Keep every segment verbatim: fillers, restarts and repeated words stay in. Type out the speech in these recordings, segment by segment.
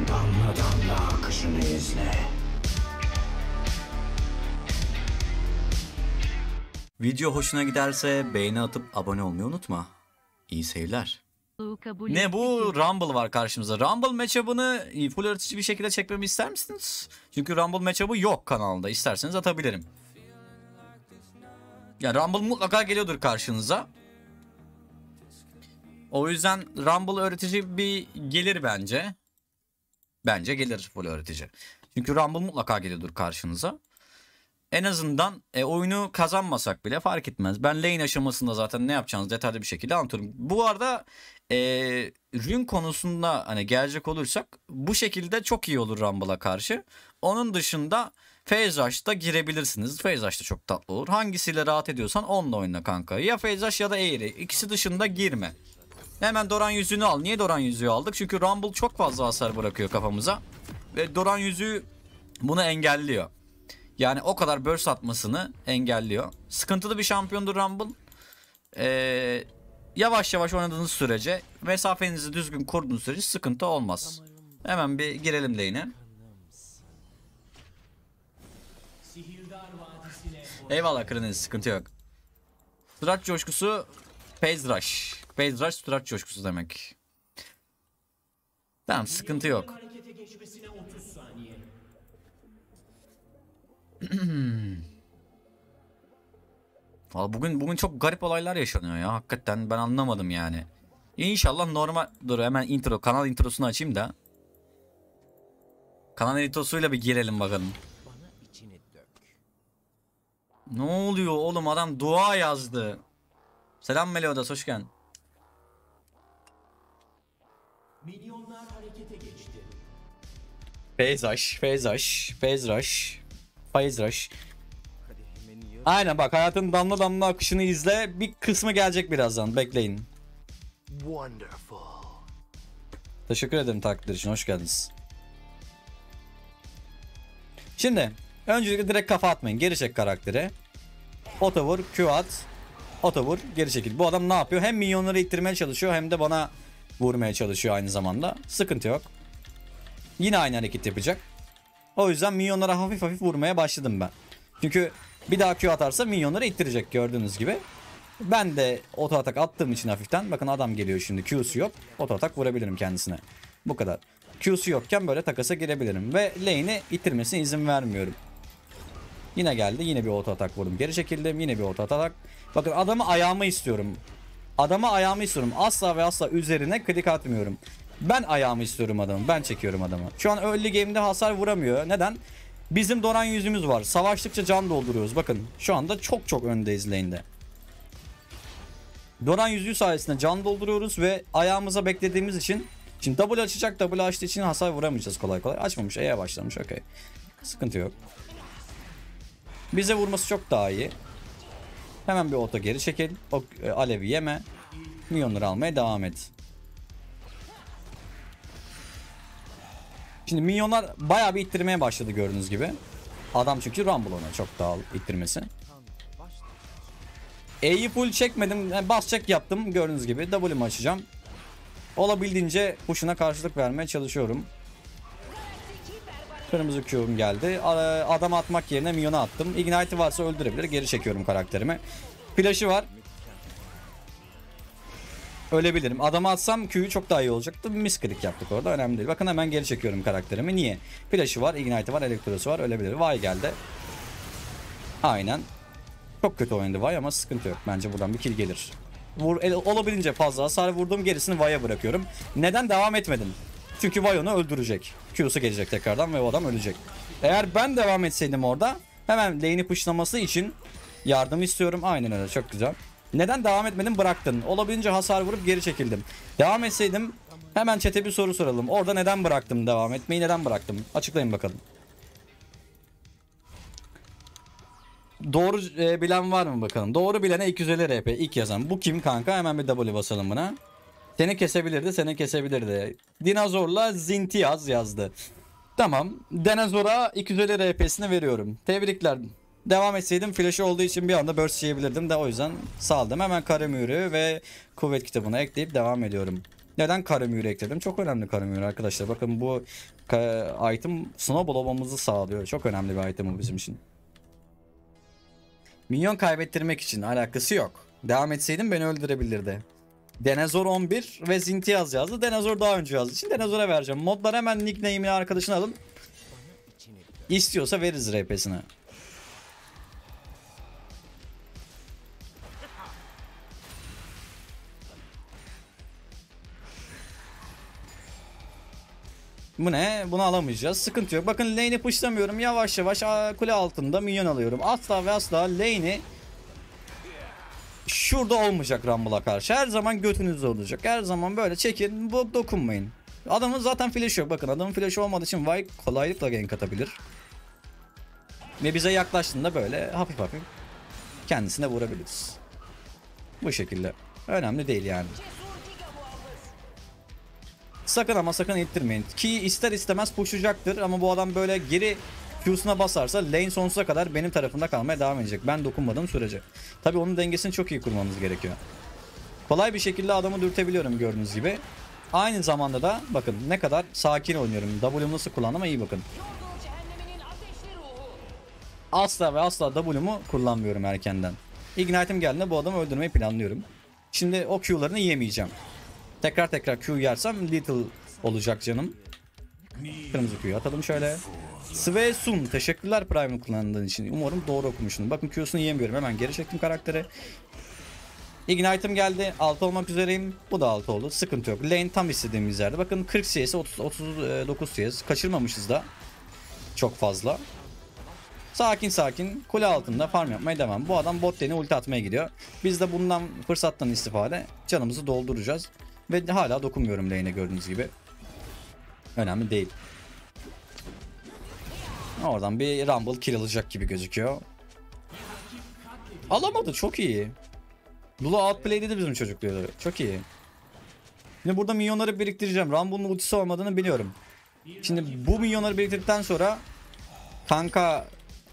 Damla damla akışını izle. Video hoşuna giderse beğeni atıp abone olmayı unutma. İyi seyirler. Ne bu? Rumble var karşımıza. Rumble matchup'ını full öğretici bir şekilde çekmemi ister misiniz? Çünkü Rumble matchup'ı yok kanalda. İsterseniz atabilirim. Ya Rumble mutlaka geliyordur karşınıza. O yüzden Rumble öğretici bir gelir bence. Bence gelir full öğretici. Çünkü Rumble mutlaka geliyordur karşınıza. En azından e, oyunu kazanmasak bile fark etmez. Ben lane aşamasında zaten ne yapacağınızı detaylı bir şekilde anlatıyorum. Bu arada e, rune konusunda hani gelecek olursak bu şekilde çok iyi olur Rumble'a karşı. Onun dışında Phase Rush'ta girebilirsiniz. Phase Rush da çok tatlı olur. Hangisiyle rahat ediyorsan onunla oyna kanka. Ya Phase Rush ya da Aery. İkisi dışında girme. Hemen Doran yüzüğünü al. Niye Doran yüzüğü aldık? Çünkü Rumble çok fazla hasar bırakıyor kafamıza. Ve Doran yüzüğü bunu engelliyor. Yani o kadar burst atmasını engelliyor. Sıkıntılı bir şampiyondur Rumble. Ee, yavaş yavaş oynadığınız sürece, mesafenizi düzgün kurduğunuz sürece sıkıntı olmaz. Hemen bir girelim lane'e. Eyvallah Kırınız, sıkıntı yok. Strat coşkusu Phase Rush. Phase Rush Strat coşkusu demek. Tamam, sıkıntı yok. Vallahi bugün bugün çok garip olaylar yaşanıyor ya. Hakikaten ben anlamadım yani. İnşallah normal. Dur hemen intro, kanal introsunu açayım da. Kanal introsuyla bir girelim bakalım. Ne oluyor oğlum, adam dua yazdı. Selam Meliodas, hoş geldin. Milyonlar harekete geçti. Phase Rush, Phase Rush, Phase Rush, Phase Rush. Aynen bak, hayatın damla damla akışını izle. Bir kısmı gelecek birazdan, bekleyin. Wonderful. Teşekkür ederim takipler için, hoş geldiniz. Şimdi öncelikle direkt kafa atmayın, geri çek karakteri. Oto vur, Q at, oto vur, geri çekil. Bu adam ne yapıyor? Hem minyonları ittirmeye çalışıyor hem de bana vurmaya çalışıyor aynı zamanda. Sıkıntı yok. Yine aynı hareket yapacak. O yüzden minyonlara hafif hafif vurmaya başladım ben. Çünkü bir daha Q atarsa minyonları ittirecek gördüğünüz gibi. Ben de oto atak attığım için hafiften, bakın adam geliyor şimdi, Q'su yok. Oto atak vurabilirim kendisine. Bu kadar. Q'su yokken böyle takasa girebilirim. Ve lane'i ittirmesine izin vermiyorum. Yine geldi, yine bir oto atak vurdum. Geri çekildim, yine bir oto atak. Bakın adamı ayağıma istiyorum. Adamı ayağımı istiyorum. Asla ve asla üzerine klik atmıyorum. Ben ayağımı istiyorum adamı. Ben çekiyorum adamı. Şu an early game'de hasar vuramıyor. Neden? Bizim Doran yüzümüz var. Savaştıkça can dolduruyoruz. Bakın şu anda çok çok öndeyiz lane'de. Doran yüzüğü sayesinde can dolduruyoruz ve ayağımıza beklediğimiz için, şimdi double açacak, double açtığı için hasar vuramayacağız kolay kolay. Açmamış, E'ye başlamış, okey. Sıkıntı yok. Bize vurması çok daha iyi. Hemen bir oto geri çekil. O e, alevi yeme. Milyonları almaya devam et. Şimdi minyonlar bayağı bir ittirmeye başladı gördüğünüz gibi. Adam çünkü Rumble ona çok daha ittirmesi. E'yi full çekmedim. Yani bas çek yaptım gördüğünüz gibi. W'mi açacağım. Olabildiğince push'una karşılık vermeye çalışıyorum. Kırmızı Q'um geldi. Adam atmak yerine minyona attım. Ignite'i varsa öldürebilir. Geri çekiyorum karakterimi. Flash'ı var. Ölebilirim. Adamı atsam Q'yu çok daha iyi olacaktı. Misklik yaptık orada. Önemli değil. Bakın hemen geri çekiyorum karakterimi. Niye? Flash'ı var, Ignite'i var, Elektrosu var. Ölebilir. Vay geldi. Aynen. Çok kötü oynadı Vay ama sıkıntı yok. Bence buradan bir kill gelir. Vur, olabildiğince fazla hasar vurduğum gerisini Vay'a bırakıyorum. Neden devam etmedim? Çünkü Vay onu öldürecek. Q'su gelecek tekrardan ve o adam ölecek. Eğer ben devam etseydim orada, hemen lane'i pushlaması için yardım istiyorum. Aynen öyle, çok güzel. Neden devam etmedim, bıraktın? Olabildiğince hasar vurup geri çekildim. Devam etseydim hemen chat'e bir soru soralım. Orada neden bıraktım devam etmeyi, neden bıraktım? Açıklayın bakalım. Doğru e, bilen var mı bakalım? Doğru bilene iki yüz elli R P ilk yazan. Bu kim kanka? Hemen bir W basalım buna. Seni kesebilirdi, seni kesebilirdi. Dinozorla Zintiaz yazdı. Tamam. Dinozora iki yüz elli R P'sini veriyorum. Tebrikler. Devam etseydim flash'ı olduğu için bir anda burst yiyebilirdim de o yüzden saldım. Hemen kara mührü ve kuvvet kitabını ekleyip devam ediyorum. Neden Karamür'ü ekledim? Çok önemli Karamür arkadaşlar. Bakın bu item snowball olmamızı sağlıyor. Çok önemli bir item bu bizim için. Minyon kaybettirmek için alakası yok. Devam etseydim beni öldürebilirdi. Denazor on bir ve Zintiaz yazdı. Denazor daha önce yazdığı için Denazor'a vereceğim. Modlar hemen nickname'ini arkadaşına alın. İstiyorsa veririz R P'sine. Bu ne? Bunu alamayacağız. Sıkıntı yok. Bakın lane'i pushlamıyorum. Yavaş yavaş kule altında minyon alıyorum. Asla ve asla lane'i şurada olmayacak Rumble'a karşı. Her zaman götünüzde olacak. Her zaman böyle çekin. Bu dokunmayın. Adamın zaten flash yok. Bakın adamın flash olmadığı için Vi kolaylıkla gank atabilir. Ve bize yaklaştığında böyle hafif hafif kendisine vurabiliriz. Bu şekilde. Önemli değil yani. Sakın ama sakın ittirmeyin. Ki ister istemez pushlayacaktır ama bu adam böyle geri Q'suna basarsa lane sonsuza kadar benim tarafımda kalmaya devam edecek. Ben dokunmadığım sürece. Tabi onun dengesini çok iyi kurmamız gerekiyor. Kolay bir şekilde adamı dürtebiliyorum gördüğünüz gibi. Aynı zamanda da bakın ne kadar sakin oynuyorum. W'mu nasıl kullandım iyi bakın. Asla ve asla W'mu kullanmıyorum erkenden. Ignite'im geldiğinde bu adamı öldürmeyi planlıyorum. Şimdi o Q'larını yemeyeceğim. Tekrar tekrar Q yersem little olacak canım. Kırmızı Q'yu atalım şöyle. Svesun teşekkürler Prime'ı kullandığın için. Umarım doğru okumuşsun. Bakın Q'sunu yiyemiyorum. Hemen geri çektim karakteri. Ignite'ım geldi. altı olmak üzereyim. Bu da altı oldu. Sıkıntı yok. Lane tam istediğimiz yerde. Bakın kırk C S, otuz, otuz dokuz C S. Kaçırmamışız da. Çok fazla. Sakin sakin kule altında farm yapmaya devam. Bu adam bot lane'e ulti atmaya gidiyor. Biz de bundan fırsattan istifade canımızı dolduracağız. Ve hala dokunmuyorum lane'e gördüğünüz gibi. Önemli değil. Oradan bir Rumble kill alacak gibi gözüküyor. Alamadı, çok iyi. Lulu outplay dedi bizim çocuk diyorlar. Çok iyi. Şimdi burada milyonları biriktireceğim. Rumble'ın ultisi olmadığını biliyorum. Şimdi bu milyonları biriktirdikten sonra kanka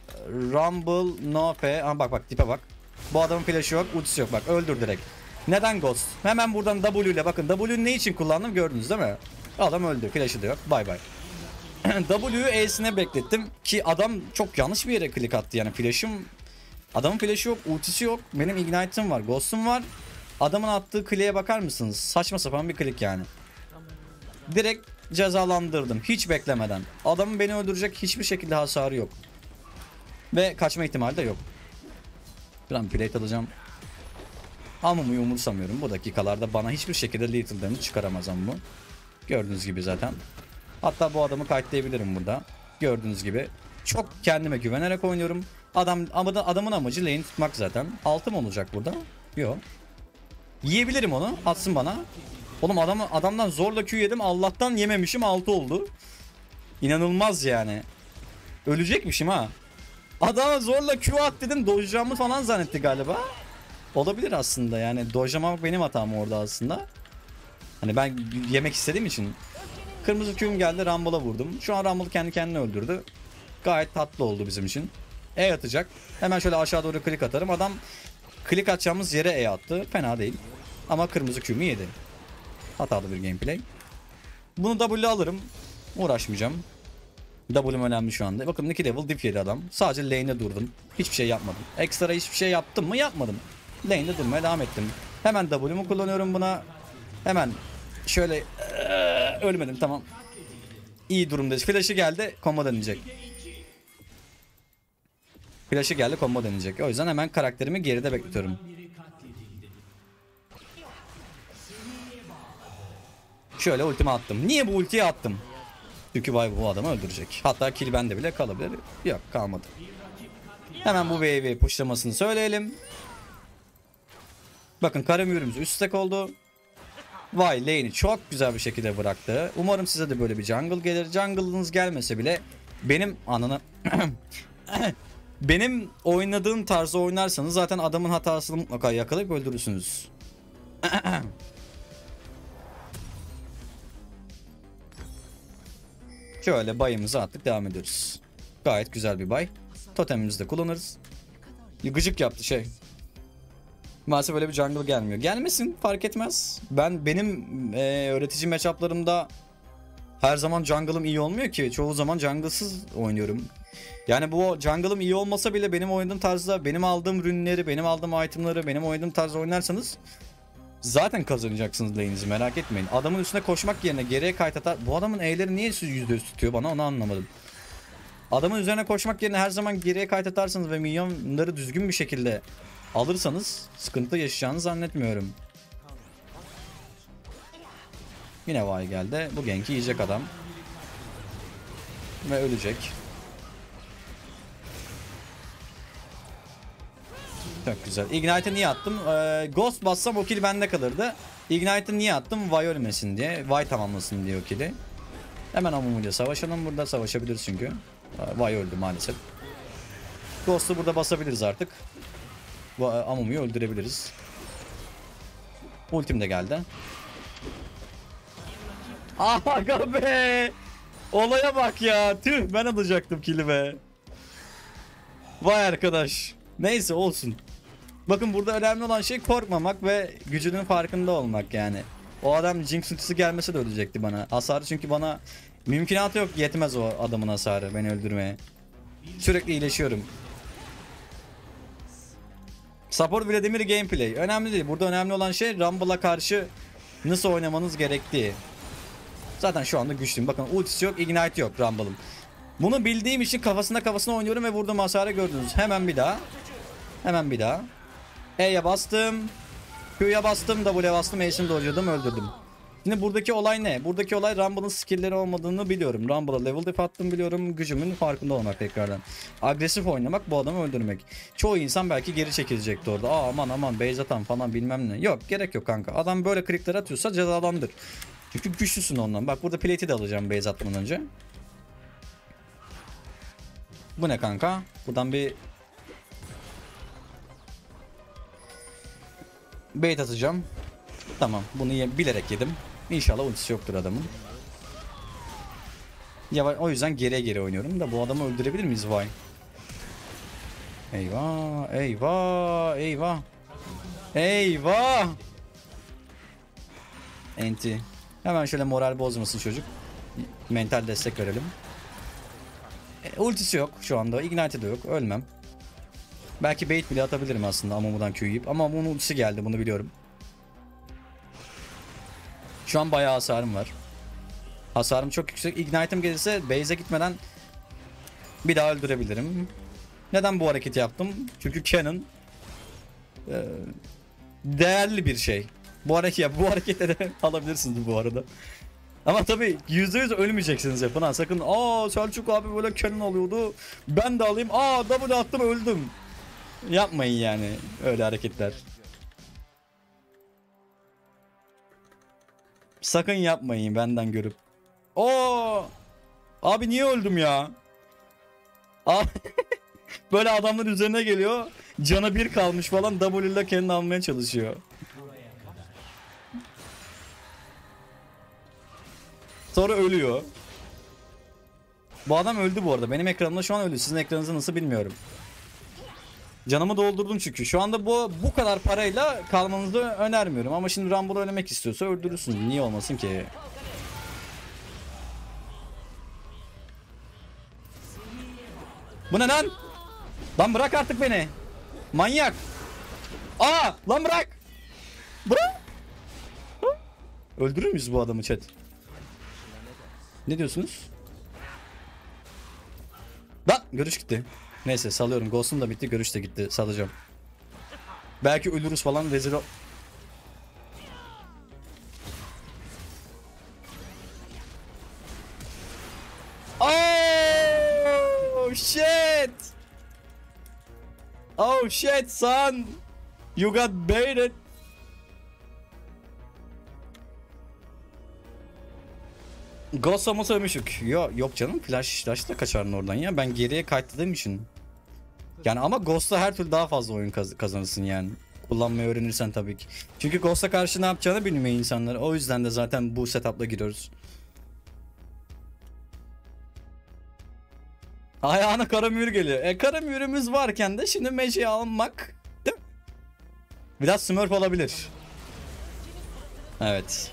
Rumble no F. Aha bak bak tipe bak. Bu adamın flash'ı yok, ultisi yok. Bak öldür direkt. Neden Ghost? Hemen buradan W ile bakın. W'yu ne için kullandım gördünüz değil mi? Adam öldü. Flash'ı da yok. Bay bay. W'yu E'sine beklettim ki adam çok yanlış bir yere klik attı yani flash'ım. Adamın flash'ı yok, ultisi yok. Benim ignite'ım var, ghost'um var. Adamın attığı kliğe bakar mısınız? Saçma sapan bir klik yani. Direkt cezalandırdım hiç beklemeden. Adamın beni öldürecek hiçbir şekilde hasarı yok. Ve kaçma ihtimali de yok. Ben plate alacağım. Almamayı umursamıyorum. Bu dakikalarda bana hiçbir şekilde lethal damage çıkaramaz ama bu. Gördüğünüz gibi zaten. Hatta bu adamı kayıtlayabilirim burada. Gördüğünüz gibi. Çok kendime güvenerek oynuyorum. Adam, adamın amacı lane tutmak zaten. Altı mı olacak burada? Yok. Yiyebilirim onu. Atsın bana. Oğlum adamı, adamdan zorla Q yedim. Allah'tan yememişim. altı oldu. İnanılmaz yani. Ölecekmişim ha. Adama zorla Q at dedim. Dojacağımı falan zannetti galiba. Olabilir aslında yani. Dojlamak benim hatam orada aslında. Hani ben yemek istediğim için. Kırmızı Q'm geldi. Rumble'a vurdum. Şu an Rumble kendi kendini öldürdü. Gayet tatlı oldu bizim için. E atacak. Hemen şöyle aşağı doğru klik atarım. Adam klik atacağımız yere E attı. Fena değil. Ama kırmızı Q'mu yedi. Hatalı bir gameplay. Bunu W alırım. Uğraşmayacağım. W'm önemli şu anda. Bakın iki level dip yedi adam. Sadece lane'de durdum. Hiçbir şey yapmadım. Ekstra hiçbir şey yaptım mı? Yapmadım. Lane'de durmaya devam ettim. Hemen W'mu kullanıyorum buna. Hemen şöyle ee, ölmedim tamam. İyi durumdayız. Flash'ı geldi. Combo deneyecek. Flash'ı geldi. Combo deneyecek. O yüzden hemen karakterimi geride bekletiyorum. Şöyle ultimi attım. Niye bu ultiyi attım? Çünkü vay bu adamı öldürecek. Hatta kill bende bile kalabilir. Yok kalmadı. Hemen bu wave'i pushlamasını söyleyelim. Bakın Karamür'ümüz üst stack oldu. Vay lane'i çok güzel bir şekilde bıraktı. Umarım size de böyle bir jungle gelir. Jungle'ınız gelmese bile benim anını benim oynadığım tarzı oynarsanız zaten adamın hatasını mutlaka yakalayıp öldürürsünüz. Şöyle bayımızı attık devam ediyoruz. Gayet güzel bir bay. Totemimizi de kullanırız. Gıcık yaptı şey. Maalesef öyle bir jungle gelmiyor. Gelmesin, fark etmez. Ben benim e, öğretici matchup'larımda her zaman jungle'ım iyi olmuyor ki. Çoğu zaman jungle'sız oynuyorum. Yani bu jungle'ım iyi olmasa bile benim oynadığım tarzda, benim aldığım ürünleri, benim aldığım itemları, benim oynadığım tarzda oynarsanız zaten kazanacaksınız lane'inizi, merak etmeyin. Adamın üstüne koşmak yerine geriye kayıt atar. Bu adamın E'leri niye yüzde yüz tutuyor bana, onu anlamadım. Adamın üzerine koşmak yerine her zaman geriye kayıt atarsanız ve minyonları düzgün bir şekilde alırsanız sıkıntı yaşayacağını zannetmiyorum. Yine vay geldi. Bu ganki yiyecek adam. Ve ölecek. Çok güzel. Ignite'ı niye attım? Ee, Ghost bassam o kill bende kalırdı. Ignite'ı niye attım? Vi ölmesin diye. Vi tamamlasın diye o kill'i. Hemen Amumu'yla savaşalım. Burada savaşabiliriz çünkü. Vi öldü maalesef. Ghost'u burada basabiliriz artık. Amumu'yu öldürebiliriz. Ultim de geldi. Aga be! Olaya bak ya. Tüh, ben alacaktım kill'i be. Vay arkadaş. Neyse, olsun. Bakın burada önemli olan şey korkmamak ve gücünün farkında olmak yani. O adam Jinx ultisi gelmese de ölecekti bana. Hasarı çünkü bana mümkünatı yok, yetmez o adamın hasarı beni öldürmeye. Sürekli iyileşiyorum. Support Vladimir gameplay. Önemli değil. Burada önemli olan şey Rumble'a karşı nasıl oynamanız gerektiği. Zaten şu anda güçlüyüm. Bakın ultisi yok, ignite yok Rumble'ın. Bunu bildiğim için kafasına kafasına oynuyorum ve vurduğum hasarı gördünüz. Hemen bir daha. Hemen bir daha. E'ye bastım. Q'ya bastım. W'ye bastım. Ace'ini dojladım. Öldürdüm. Şimdi buradaki olay ne? Buradaki olay Rumble'ın skill'leri olmadığını biliyorum. Rumble'a level dip attım biliyorum. Gücümün farkında olmak tekrardan. Agresif oynamak, bu adamı öldürmek. Çoğu insan belki geri çekilecekti orada. Aa aman aman base atan falan bilmem ne. Yok, gerek yok kanka. Adam böyle klikler atıyorsa cezalandır. Çünkü güçlüsün ondan. Bak burada plate'i de alacağım base atmadan önce. Bu ne kanka? Buradan bir bait atacağım. Tamam, bunu ye bilerek yedim. İnşallah ultisi yoktur adamın. Ya o yüzden geriye geri oynuyorum da bu adamı öldürebilir miyiz vay? Eyvah, eyvah, eyvah. Eyvah. Enti. Hemen şöyle moral bozmasın çocuk. Mental destek verelim. E, ultisi yok şu anda. Ignite'i de yok. Ölmem. Belki bait bile atabilirim aslında Amumu'dan Q yiyip. Ama Amumu'nun ultisi geldi, bunu biliyorum. Şu an bayağı hasarım var. Hasarım çok yüksek. Ignite'ım gelirse base'e gitmeden bir daha öldürebilirim. Neden bu hareketi yaptım? Çünkü Canon e, değerli bir şey. Bu hareket, bu harekete de alabilirsiniz bu arada. Ama tabii yüzde yüz ölmeyeceksiniz yapın ha. Sakın aa Selçuk abi böyle Canon alıyordu, ben de alayım, aa W attım öldüm. Yapmayın yani öyle hareketler. Sakın yapmayın benden görüp. Oo! Abi niye öldüm ya? Abi böyle adamlar üzerine geliyor. Canı bir kalmış falan, W ile kendini almaya çalışıyor. Sonra ölüyor. Bu adam öldü bu arada. Benim ekranımda şu an ölü. Sizin ekranınızda nasıl bilmiyorum. Canımı doldurdum çünkü. Şu anda bu bu kadar parayla kalmanızı önermiyorum. Ama şimdi Rumble oynamak istiyorsa öldürürsünüz. Niye olmasın ki? Bu ne lan? Lan bırak artık beni. Manyak. Aa lan bırak. Bırak. Öldürür müyüz bu adamı chat? Ne diyorsunuz? Lan görüş gitti. Neyse salıyorum. Ghost'um da bitti. Görüş de gitti. Salacağım. Belki ölürüz falan. Rezil o... Oh shit. Oh shit son. You got baited. Ghost ama sövmüşük. Yo, yok canım, flash flash da kaçardın oradan ya. Ben geriye kayıtladığım için. Yani ama Ghost'la her türlü daha fazla oyun kaz kazanırsın yani. Kullanmayı öğrenirsen tabii ki. Çünkü Ghost'a karşı ne yapacağını bilmiyor insanlar. O yüzden de zaten bu setup'la giriyoruz. Ayağına kara mühür geliyor. E kara mühürümüz varken de şimdi Mage'i almak, değil mi? Biraz smurf olabilir. Evet.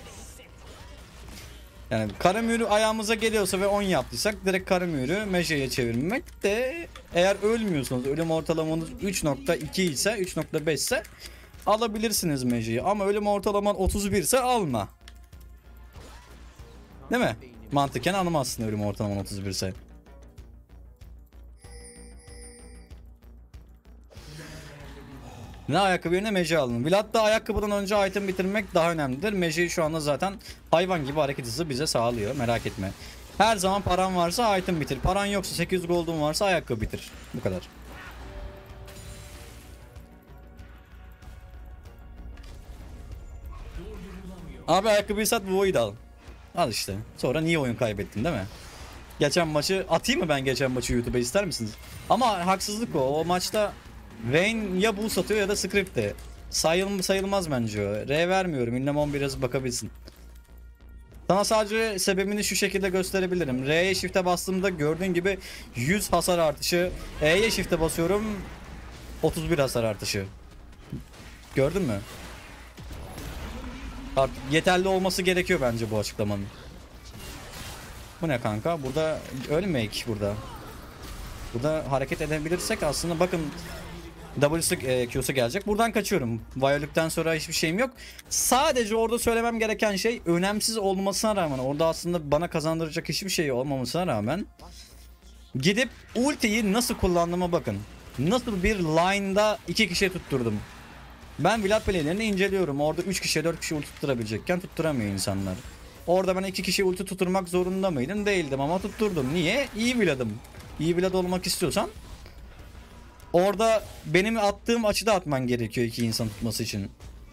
Yani kara mührü ayağımıza geliyorsa ve on yaptıysak direkt kara mührü Meje'ye çevirmek de, eğer ölmüyorsanız, ölüm ortalamanız üç nokta iki ise, üç nokta beş ise alabilirsiniz Meje'yi. Ama ölüm ortalaman otuz bir ise alma. Değil mi? Mantıken almazsın ölüm ortalaman otuz bir ise. Ne ayakkabı yerine Meje alın. Vlad'da ayakkabıdan önce item bitirmek daha önemlidir. Meje'yi şu anda zaten hayvan gibi hareket hızı bize sağlıyor. Merak etme. Her zaman paran varsa item bitir. Paran yoksa, sekiz yüz gold'un varsa ayakkabı bitir. Bu kadar. Abi ayakkabıyı sat, bu oyunu da al. Al işte. Sonra niye oyun kaybettin değil mi? Geçen maçı atayım mı ben, geçen maçı YouTube'a ister misiniz? Ama haksızlık o. O maçta Vayne ya bu satıyor ya da script'te. Sayıl sayılmaz bence o. R vermiyorum. Ünlem on biraz bakabilsin. Sana sadece sebebini şu şekilde gösterebilirim. R'ye shift'e bastığımda gördüğün gibi yüz hasar artışı. E'ye shift'e basıyorum, otuz bir hasar artışı. Gördün mü? Artık yeterli olması gerekiyor bence bu açıklamanın. Bu ne kanka? Burada ölmek burada. Burada hareket edebilirsek aslında bakın W'su e, Q'su gelecek. Buradan kaçıyorum. Violet'ten sonra hiçbir şeyim yok. Sadece orada söylemem gereken şey, önemsiz olmasına rağmen, orada aslında bana kazandıracak hiçbir şey olmamasına rağmen gidip ultiyi nasıl kullandığıma bakın. Nasıl bir line'da iki kişiye tutturdum. Ben Vlad playlerini inceliyorum. Orada üç kişiye dört kişi ulti tutturabilecekken tutturamıyor insanlar. Orada ben iki kişi ulti tutturmak zorunda mıydım? Değildim ama tutturdum. Niye? İyi Vlad'ım. İyi Vlad olmak istiyorsan orada benim attığım açıda atman gerekiyor iki insan tutması için.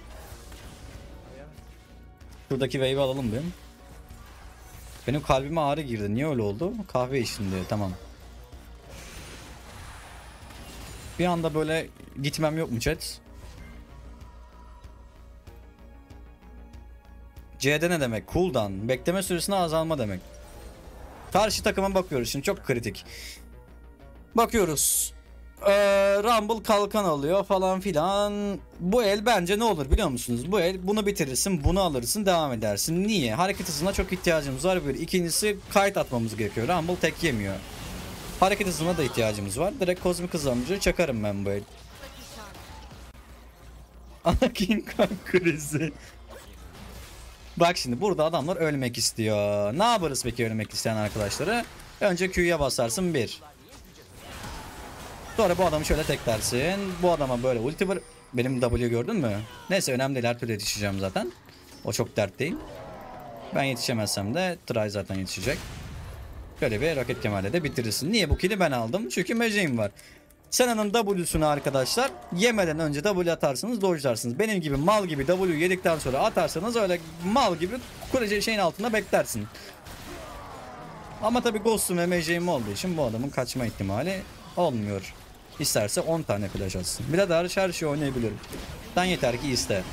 Şuradaki wave'i alalım bir. Benim kalbime ağrı girdi. Niye öyle oldu? Kahve içtim diye. Tamam. Bir anda böyle gitmem yok mu chat? C'de ne demek? Cooldown. Bekleme süresine azalma demek. Karşı takıma bakıyoruz şimdi, çok kritik. Bakıyoruz. Ee, Rumble kalkan alıyor falan filan. Bu el bence ne olur biliyor musunuz? Bu el bunu bitirirsin, bunu alırsın, devam edersin. Niye? Hareket hızına çok ihtiyacımız var. Bir. İkincisi kayıt atmamız gerekiyor. Rumble tek yemiyor. Hareket hızına da ihtiyacımız var. Direkt kozmik hızlanıcı çakarım ben bu el. Anakin kalp krizi. Bak şimdi burada adamlar ölmek istiyor. Ne yaparız peki ölmek isteyen arkadaşları? Önce Q'ya basarsın bir. Sonra bu adamı şöyle teklersin. Bu adama böyle ulti var. Benim W gördün mü? Neyse önemli değil, her türlü yetişeceğim zaten. O çok dert değil. Ben yetişemezsem de Try zaten yetişecek. Böyle bir roket kemale de bitirirsin. Niye bu kill'i ben aldım? Çünkü Mejey'im var. Sena'nın W'sunu arkadaşlar yemeden önce W atarsanız dodge'larsınız. Benim gibi mal gibi W yedikten sonra atarsanız öyle mal gibi kurece şeyin altında beklersin. Ama tabi Ghost'um ve Mejey'im olduğu için bu adamın kaçma ihtimali olmuyor. İsterse on tane flash atsın. Bir de hariç her şeyi oynayabilirim. Ben yeter ki iste.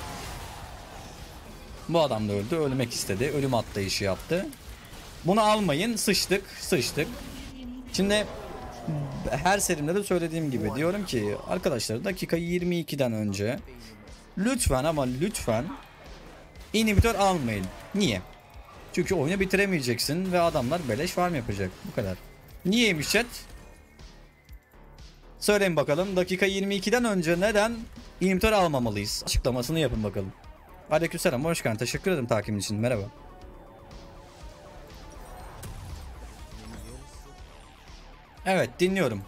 Bu adam da öldü. Ölmek istedi. Ölüm atlayışı yaptı. Bunu almayın. Sıçtık. Sıçtık. Şimdi her serimde de söylediğim gibi diyorum ki arkadaşlar, dakika yirmi ikiden önce lütfen ama lütfen inhibitör almayın. Niye? Çünkü oyunu bitiremeyeceksin ve adamlar beleş farm yapacak. Bu kadar. Niyeymiş chat? Söyleyin bakalım. Dakika yirmi ikiden önce neden inhibitör almamalıyız? Açıklamasını yapın bakalım. Aleykümselam, hoş geldin. Teşekkür ederim takibin için. Merhaba. Evet, dinliyorum.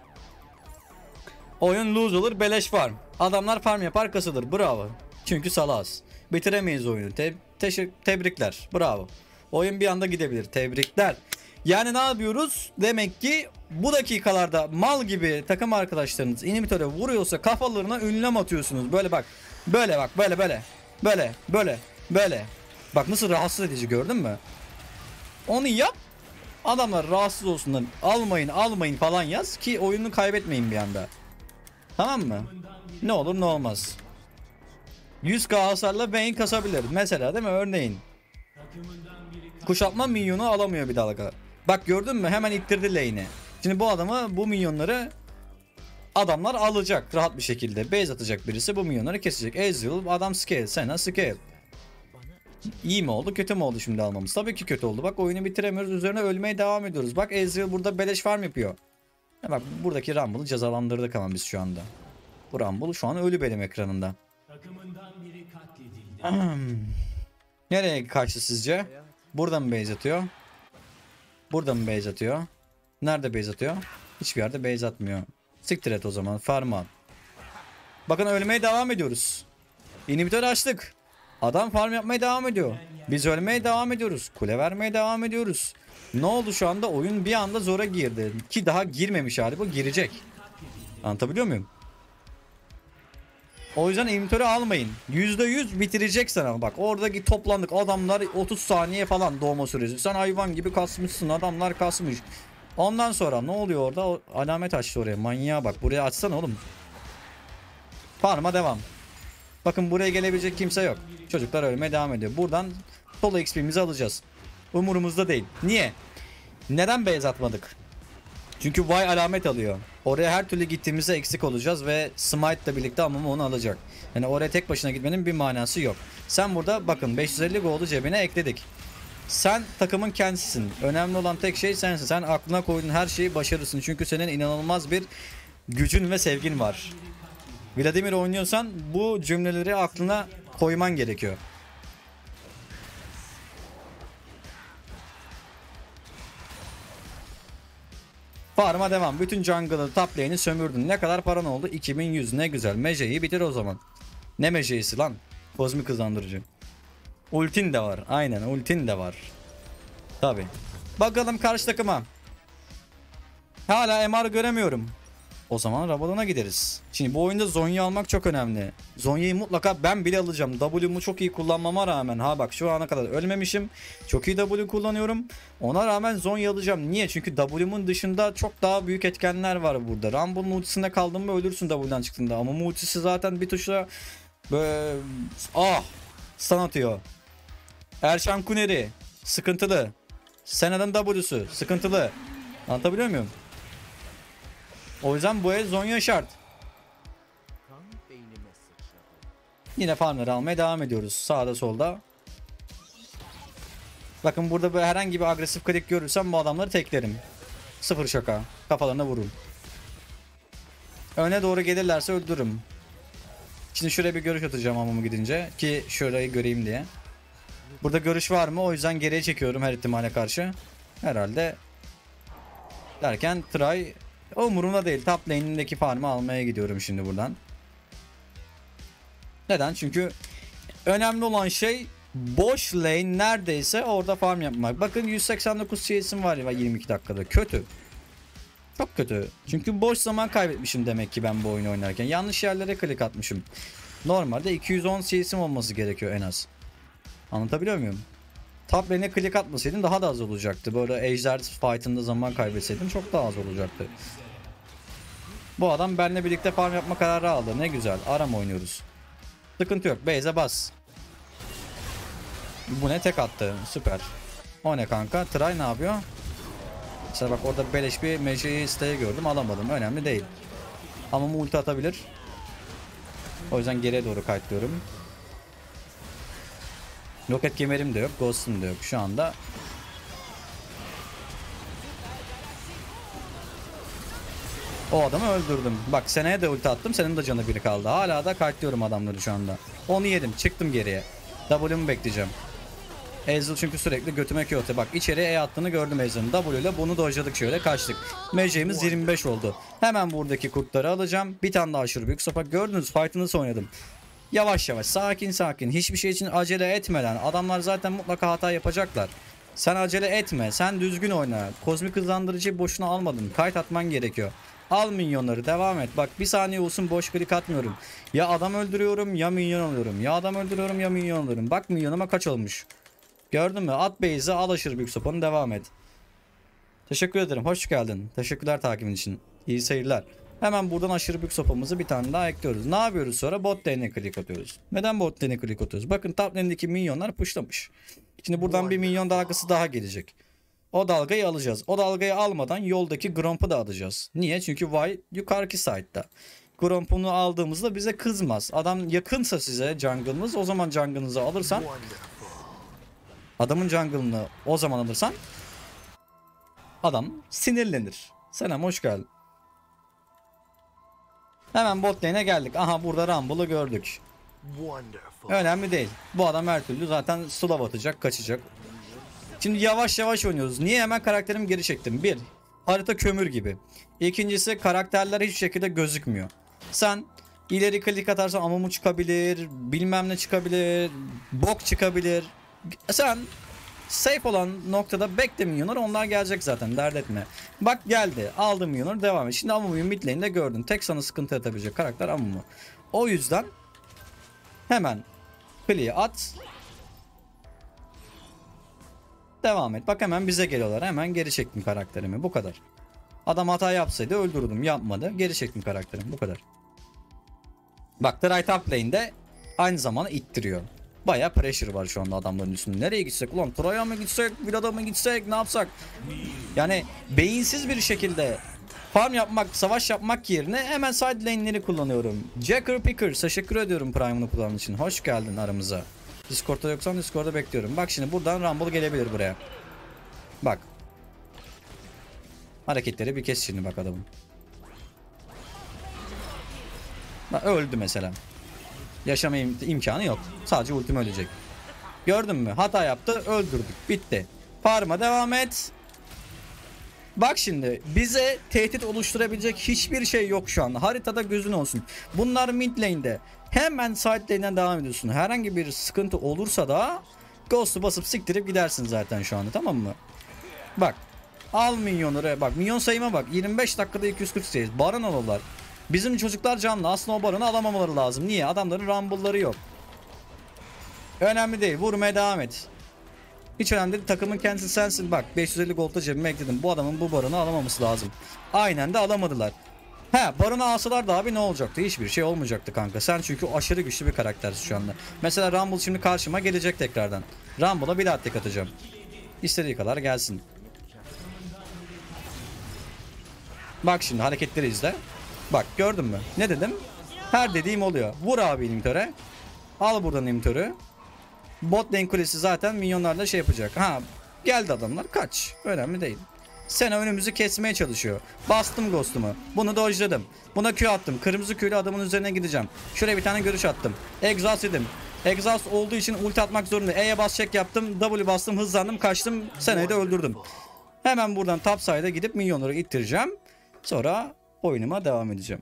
Oyun lose olur, beleş farm. Adamlar farm yapar, kasılır. Bravo. Çünkü salaz. Bitiremeyiz oyunu. Te teşekkür tebrikler. Bravo. Oyun bir anda gidebilir. Tebrikler. Yani ne yapıyoruz? Demek ki bu dakikalarda mal gibi takım arkadaşlarınız inhibitöre vuruyorsa kafalarına ünlem atıyorsunuz. Böyle bak. Böyle bak. Böyle böyle. Böyle. Böyle. Böyle. Bak nasıl rahatsız edici, gördün mü? Onu yap. Adamlar rahatsız olsunlar. Almayın almayın falan yaz ki oyunu kaybetmeyin bir anda. Tamam mı? Ne olur ne olmaz. yüz K hasarla Vayne kasabilir. Mesela değil mi? Örneğin. Kuşatma minyonu alamıyor bir dalga. Bak gördün mü? Hemen ittirdi lane'i. Şimdi bu adamı, bu minyonları Adamlar alacak rahat bir şekilde. Base atacak birisi, bu milyonları kesecek. Ezreal, adam scale, Senna scale. İyi mi oldu, kötü mü oldu şimdi almamız? Tabii ki kötü oldu. Bak oyunu bitiremiyoruz, üzerine ölmeye devam ediyoruz. Bak Ezreal burada beleş farm yapıyor. Ya bak buradaki Rumble'ı cezalandırdık ama biz şu anda. Bu Rumble şu an ölü benim ekranında. Nereye kaçtı sizce? Burada mı base atıyor? Burada mı base atıyor? Nerede base atıyor? Hiçbir yerde base atmıyor. Siktir et o zaman, farm al. Bakın ölmeye devam ediyoruz. İnhibitör açtık. Adam farm yapmaya devam ediyor. Biz ölmeye devam ediyoruz. Kule vermeye devam ediyoruz. Ne oldu şu anda? Oyun bir anda zora girdi. Ki daha girmemiş hali bu, girecek. Anlatabiliyor muyum? O yüzden inhibitörü almayın. yüzde yüz bitirecek sana. Bak oradaki toplandık adamlar otuz saniye falan doğma süresi. Sen hayvan gibi kasmışsın, adamlar kasmış. Ondan sonra ne oluyor orada? O alamet açtı oraya. Manyağa bak. Buraya açsana oğlum. Farm'a devam. Bakın buraya gelebilecek kimse yok. Çocuklar ölmeye devam ediyor. Buradan solo X P'mizi alacağız. Umurumuzda değil. Niye? Neden base atmadık? Çünkü Y alamet alıyor. Oraya her türlü gittiğimizde eksik olacağız ve Smite ile birlikte Amumu onu alacak. Yani oraya tek başına gitmenin bir manası yok. Sen burada bakın beş yüz elli gold'u cebine ekledik. Sen takımın kendisisin. Önemli olan tek şey sensin. Sen aklına koyduğun her şeyi başarırsın. Çünkü senin inanılmaz bir gücün ve sevgin var. Vladimir oynuyorsan bu cümleleri aklına koyman gerekiyor. Farm'a devam. Bütün jungle'ı, top lane'i sömürdün. Ne kadar paran oldu? iki bin yüz. Ne güzel. Meje'yi bitir o zaman. Ne Meje'yisi lan? Kozmik hızlandırıcı. Ultin de var. Aynen ultin de var. Tabi. Bakalım karşı takıma. Hala M R göremiyorum. O zaman Rabadon'a gideriz. Şimdi bu oyunda Zhonya almak çok önemli. Zhonya'yı mutlaka ben bile alacağım. W'mu çok iyi kullanmama rağmen. Ha bak şu ana kadar ölmemişim. Çok iyi W kullanıyorum. Ona rağmen Zhonya alacağım. Niye? Çünkü W'mun dışında çok daha büyük etkenler var burada. Rumble'ın ultisinde kaldın mı ölürsün W'dan çıktığında. Ama ultisi zaten bir tuşla böyle ah stun atıyor. Erşan Kuneri sıkıntılı. Senna'nın W'su sıkıntılı. Anlatabiliyor muyum? O yüzden bu el Zhonya şart. Yine farmları almaya devam ediyoruz. Sağda solda. Bakın burada böyle herhangi bir agresif klik görürsem bu adamları teklerim. Sıfır şaka. Kafalarına vururum. Öne doğru gelirlerse öldürürüm. Şimdi şuraya bir görüş atacağım hamamı gidince. Ki şurayı göreyim diye. Burada görüş var mı? O yüzden geriye çekiyorum her ihtimale karşı. Herhalde. Derken try... Umurumda değil. Top lane'indeki farmı almaya gidiyorum şimdi buradan. Neden? Çünkü önemli olan şey boş lane neredeyse orada farm yapmak. Bakın yüz seksen dokuz C S'im var ya yirmi iki dakikada. Kötü. Çok kötü. Çünkü boş zaman kaybetmişim demek ki ben bu oyunu oynarken. Yanlış yerlere klik atmışım. Normalde iki yüz on C S'im olması gerekiyor en az. Anlatabiliyor muyum? Top lane'e klik atmasaydım daha da az olacaktı. Böyle ejder fight'ında zaman kaybetseydim çok daha az olacaktı. Bu adam benimle birlikte farm yapma kararı aldı. Ne güzel. Aram oynuyoruz. Sıkıntı yok. Base'e bas. Bu ne tek attı. Süper. O ne kanka? Try ne yapıyor? Mesela bak orada beleş bir Meje'yi isteği gördüm. Alamadım. Önemli değil. Ama ulti atabilir. O yüzden geriye doğru kayıtlıyorum. Roket kemerim de yok. Ghost'um da yok. Şu anda o adamı öldürdüm. Bak seneye de ulti attım. Senin de canı biri kaldı. Hala da kayıtlıyorum adamları şu anda. Onu yedim. Çıktım geriye. W'mu bekleyeceğim. Ezreal çünkü sürekli götüme kötü. Bak içeriye E attığını gördüm Ezreal'ın. W ile bunu dojladık şöyle kaçtık. Mece'miz yirmi beş oldu. Hemen buradaki kurtları alacağım. Bir tane daha aşırı büyük sopa. Gördünüz fight'ını oynadım. Yavaş yavaş sakin sakin. Hiçbir şey için acele etmeden. Adamlar zaten mutlaka hata yapacaklar. Sen acele etme. Sen düzgün oyna. Kozmik hızlandırıcıyı boşuna almadın. Kayıt atman gerekiyor. Al minyonları devam et. Bak bir saniye olsun boş klik atmıyorum. Ya adam öldürüyorum ya minyon alıyorum. Ya adam öldürüyorum ya minyon alıyorum. Bak minyonuma kaç olmuş. Gördün mü? At base'e al aşırı büyük sopanı devam et. Teşekkür ederim. Hoş geldin. Teşekkürler takibin için. İyi seyirler. Hemen buradan aşırı büyük sopamızı bir tane daha ekliyoruz. Ne yapıyoruz sonra? Bot lane'e klik atıyoruz. Neden bot lane'e klik atıyoruz? Bakın top lane'deki minyonlar pushlamış. Şimdi buradan bir minyon dalgası daha gelecek. O dalgayı alacağız. O dalgayı almadan yoldaki Gromp'u da alacağız. Niye? Çünkü Y yukarıki side'da. Gromp'unu aldığımızda bize kızmaz. Adam yakınsa size jungle'ınız, o zaman jungle'ınızı alırsan, adamın jungle'ını o zaman alırsan adam sinirlenir. Selam, hoş geldin. Hemen bot lane'e geldik. Aha, burada Rumble'ı gördük. Önemli değil. Bu adam her türlü zaten slow atacak, kaçacak. Şimdi yavaş yavaş oynuyoruz. Niye hemen karakterimi geri çektim? Bir, harita kömür gibi. İkincisi, karakterler hiçbir şekilde gözükmüyor. Sen ileri klik atarsan Amumu çıkabilir, bilmem ne çıkabilir, bok çıkabilir. Sen safe olan noktada bekle minyonlar, onlar gelecek zaten, dert etme. Bak geldi, aldım minyonları, devam et. Şimdi Amumu'yu mid lane'de gördün. Tek sana sıkıntı yatabilecek karakter Amumu. O yüzden hemen kliği at. Devam et. Bak hemen bize geliyorlar. Hemen geri çektim karakterimi. Bu kadar. Adam hata yapsaydı öldürdüm. Yapmadı. Geri çektim karakterimi. Bu kadar. Bak, the right up lane'de aynı zamanda ittiriyor. Baya pressure var şu anda adamların üstünde. Nereye gitsek? Ulan Troy'a mı gitsek? Vlad'a mı gitsek? Ne yapsak? Yani beyinsiz bir şekilde farm yapmak, savaş yapmak yerine hemen side lane'leri kullanıyorum. Jacker Picker, teşekkür ediyorum Prime'ını kullandığın için. Hoş geldin aramıza. Discord'da yoksan Discord'da bekliyorum. Bak şimdi buradan Rumble gelebilir buraya. Bak. Hareketleri bir kes şimdi bak adamın. Bak, öldü mesela. Yaşama im imkanı yok. Sadece ultim ölecek. Gördün mü? Hata yaptı, öldürdük. Bitti. Farm'a devam et. Bak şimdi bize tehdit oluşturabilecek hiçbir şey yok şu anda. Haritada gözün olsun. Bunlar mid lane'de. Hemen side lane'den devam ediyorsun. Herhangi bir sıkıntı olursa da Ghost'u basıp siktirip gidersin zaten şu anda, tamam mı? Bak. Al minyonları. Bak, minyon sayıma bak. yirmi beş dakikada iki yüz kırk sekiz. Baron alırlar. Bizim çocuklar canlı. Aslında o baronu alamamaları lazım. Niye? Adamların rumble'ları yok. Önemli değil. Vurmaya devam et. Hiç önemli değil. Takımın kendisi sensin. Bak, beş yüz elli gold'da cebime ekledim. Bu adamın bu baronu alamaması lazım. Aynen de alamadılar. He, baronu alsalar da abi ne olacaktı? Hiçbir şey olmayacaktı kanka. Sen çünkü aşırı güçlü bir karaktersin şu anda. Mesela Rumble şimdi karşıma gelecek tekrardan. Rumble'a bir daha tek atacağım. İstediği kadar gelsin. Bak şimdi hareketleri izle. Bak, gördün mü? Ne dedim? Her dediğim oluyor. Vur abi inhibitöre. Al buradan inhibitörü. Bot lane kulesi zaten minyonlarla şey yapacak. Ha, geldi adamlar, kaç. Önemli değil. Sena önümüzü kesmeye çalışıyor. Bastım ghost'umu. Bunu dodge'ladım. Buna Q attım. Kırmızı Q'yle adamın üzerine gideceğim. Şuraya bir tane görüş attım. Exhaust edim. Exhaust olduğu için ulti atmak zorunda. E'ye bas check yaptım. W bastım, hızlandım, kaçtım. Sena'yı da öldürdüm. Hemen buradan top side'a gidip minyonları ittireceğim. Sonra oyunuma devam edeceğim.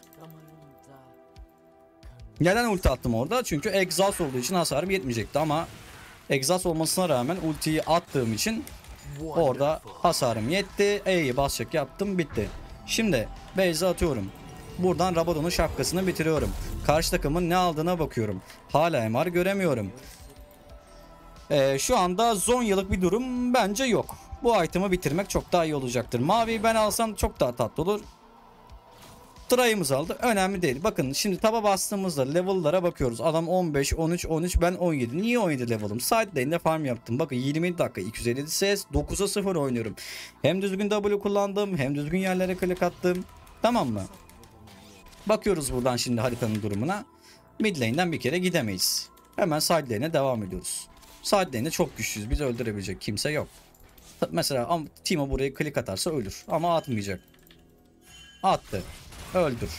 Neden ulti attım orada? Çünkü exhaust olduğu için hasarım yetmeyecekti ama exhaust olmasına rağmen ultiyi attığım için orada hasarım yetti. E'yi basacak yaptım, bitti. Şimdi base'e atıyorum. Buradan Rabadon'un şapkasını bitiriyorum. Karşı takımın ne aldığına bakıyorum. Hala M R göremiyorum. Ee, şu anda Zonya'lık bir durum bence yok. Bu item'ı bitirmek çok daha iyi olacaktır. Maviyi ben alsam çok daha tatlı olur. Try'ımız aldı. Önemli değil. Bakın şimdi taba bastığımızda level'lara bakıyoruz. Adam on beş, on üç, on üç, ben on yedi. Niye on yedi level'ım? Side lane'de farm yaptım. Bakın yirmi dakika, iki yüz elli S S, dokuza sıfır oynuyorum. Hem düzgün W kullandım, hem düzgün yerlere klik attım. Tamam mı? Bakıyoruz buradan şimdi haritanın durumuna. Mid lane'den bir kere gidemeyiz. Hemen side lane'e devam ediyoruz. Side lane'de çok güçlüyüz. Bizi öldürebilecek kimse yok. Mesela Timo buraya klik atarsa ölür. Ama atmayacak. Attı. Öldür.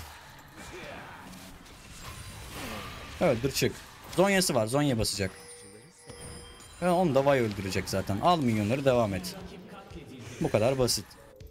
Öldür, çık. Zonya'sı var. Zonya basacak. Ve onu da Vay öldürecek zaten. Al minyonları, devam et. Bu kadar basit.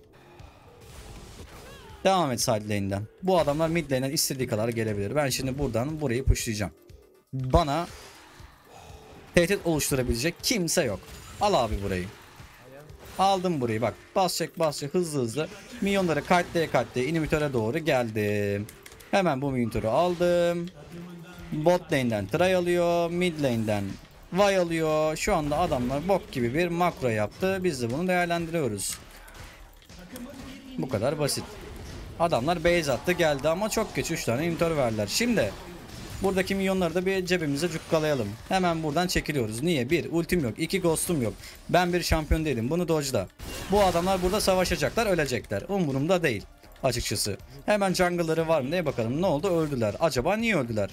Devam et side lane'den. Bu adamlar mid lane'den istediği kadar gelebilir. Ben şimdi buradan burayı pushlayacağım. Bana tehdit oluşturabilecek kimse yok. Al abi burayı. Aldım burayı, bak. Bas çek bas çek, hızlı hızlı. Minyonları katleye katleye inhibitöre doğru geldim. Hemen bu inhibitörü aldım. Bot lane'den try alıyor. Mid lane'den Vay alıyor. Şu anda adamlar bok gibi bir makro yaptı. Biz de bunu değerlendiriyoruz. Bu kadar basit. Adamlar base attı geldi ama çok geç üç tane inhibitör verdiler. Şimdi Buradaki milyonları da bir cebimize cukkalayalım. Hemen buradan çekiliyoruz. Niye? Bir, ultim yok. İki, ghostum yok. Ben bir şampiyon değilim. Bunu dodge'da. Bu adamlar burada savaşacaklar, ölecekler. Umurumda değil açıkçası. Hemen jungle'ları var mı diye bakalım. Ne oldu? Öldüler. Acaba niye öldüler?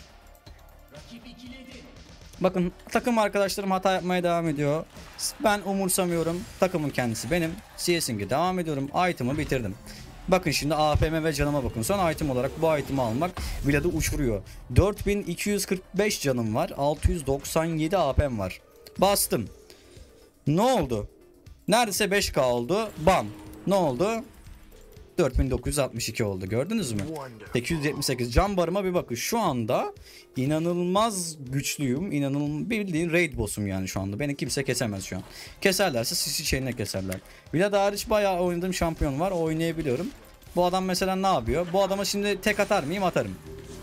Bakın takım arkadaşlarım hata yapmaya devam ediyor. Ben umursamıyorum. Takımın kendisi benim. C S'inki devam ediyorum. Item'ı bitirdim. Bakın şimdi A P M ve canıma bakın. Son item olarak bu item'ı almak Vlad'ı uçuruyor. dört bin iki yüz kırk beş canım var. altı yüz doksan yedi A P'm var. Bastım. Ne oldu? Neredeyse beş K oldu. Bam. Ne oldu? dört bin dokuz yüz altmış iki oldu. Gördünüz mü? sekiz yüz yetmiş sekiz. Can barıma bir bakın. Şu anda inanılmaz güçlüyüm. İnanılmaz bildiğin raid boss'um yani şu anda. Beni kimse kesemez şu an. Keserlerse sisi şeyine keserler. Vlad hariç bayağı oynadığım şampiyon var. Oynayabiliyorum. Bu adam mesela ne yapıyor? Bu adama şimdi tek atar mıyım? Atarım.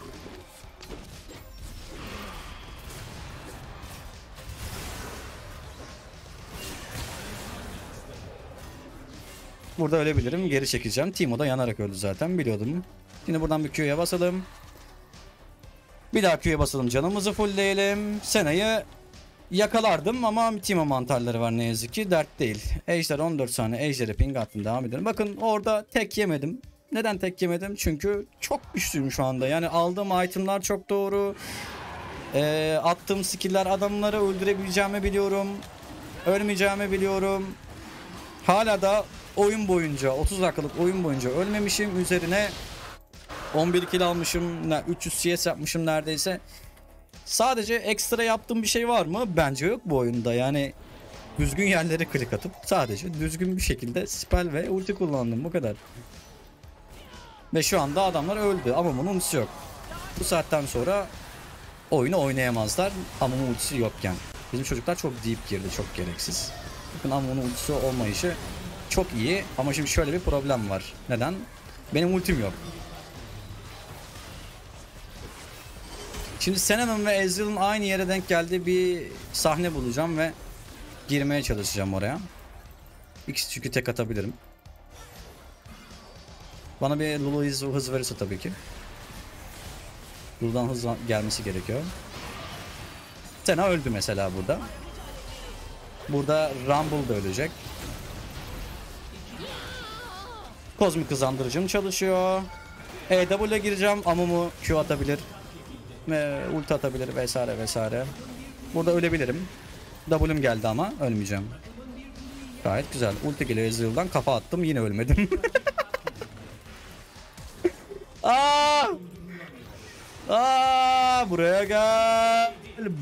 Burada ölebilirim. Geri çekeceğim. Timo da yanarak öldü zaten. Biliyordum. Şimdi buradan bir Q'ya basalım. Bir daha Q'ya basalım. Canımızı fullleyelim. Sena'yı yakalardım ama Timo mantarları var ne yazık ki. Dert değil. Ejder on dört saniye. Ejder'e ping attım. Devam edelim. Bakın orada tek yemedim. Neden tek yemedim? Çünkü çok güçlüyüm şu anda. Yani aldığım itemlar çok doğru. Ee, attığım skill'ler adamları öldürebileceğimi biliyorum. Ölmeyeceğimi biliyorum. Hala da oyun boyunca otuz dakikalık oyun boyunca ölmemişim. Üzerine on bir kill almışım. üç yüz C S yapmışım neredeyse. Sadece ekstra yaptığım bir şey var mı? Bence yok bu oyunda. Yani düzgün yerlere klik atıp sadece düzgün bir şekilde spell ve ulti kullandım. Bu kadar. Ve şu anda adamlar öldü. Ama bunun ultisi yok. Bu saatten sonra oyunu oynayamazlar. Ama bunun ultisi yokken. Bizim çocuklar çok deep girdi. Çok gereksiz. Bakın ama bunun ultisi olmayışı çok iyi ama şimdi şöyle bir problem var. Neden? Benim ultim yok. Şimdi Sena'nın ve Ezreal'ın aynı yere denk geldiği bir sahne bulacağım ve girmeye çalışacağım oraya. İkisi çünkü tek atabilirim. Bana bir Lulu hız, hız verirse tabii ki. Lulu'dan hız gelmesi gerekiyor. Sena öldü mesela burada. Burada Rumble da ölecek. Kozmik hızlandırıcım çalışıyor. E W'ye gireceğim. Amumu Q atabilir. Ve ulti atabilir vesaire vesaire. Burada ölebilirim. W'm geldi ama ölmeyeceğim. Gayet güzel. Ulti geliyor Ezreal'dan. Kafa attım. Yine ölmedim. Aa! Aa! Buraya gel.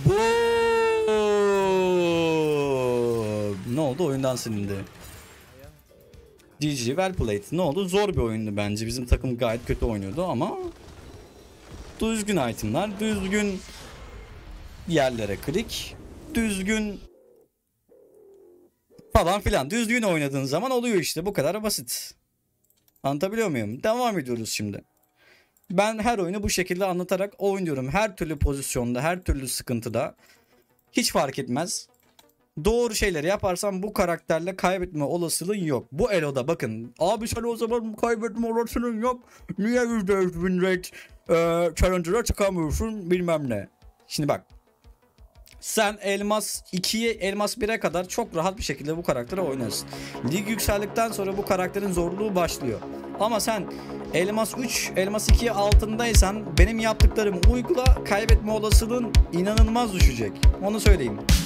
Boom! Ne oldu? Oyundan silindi. G G well played. Ne oldu? Zor bir oyundu bence. Bizim takım gayet kötü oynuyordu ama düzgün itemler, düzgün yerlere klik, düzgün falan filan. Düzgün oynadığın zaman oluyor işte. Bu kadar basit. Anlatabiliyor muyum? Devam ediyoruz şimdi. Ben her oyunu bu şekilde anlatarak oynuyorum. Her türlü pozisyonda, her türlü sıkıntıda. Hiç fark etmez. Doğru şeyleri yaparsam bu karakterle kaybetme olasılığın yok. Bu Elo'da bakın. Abi sen o zaman kaybetme olasılığın yok. Niye yüzde yüz win rate e, challenger'a çıkamıyorsun bilmem ne. Şimdi bak. Sen elmas ikiye elmas bire kadar çok rahat bir şekilde bu karakteri oynarsın. Lig yükseldikten sonra bu karakterin zorluğu başlıyor. Ama sen elmas üç, elmas iki altındaysan benim yaptıklarımı uygula, kaybetme olasılığın inanılmaz düşecek. Onu söyleyeyim.